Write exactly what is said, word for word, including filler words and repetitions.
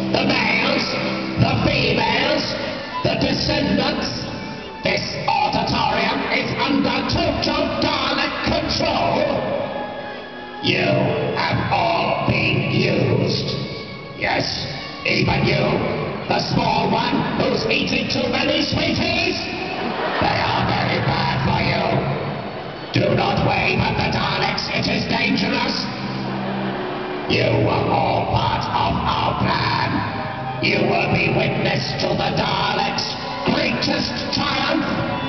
the males, the females, the descendants. This auditorium is under total Dalek control. You have all been used. Yes, even you, the small one who's eating too many sweeties. They are very bad for you. Do not wave at the Daleks, it is dangerous. You were all part of our plan. You will be witness to the Daleks' greatest triumph.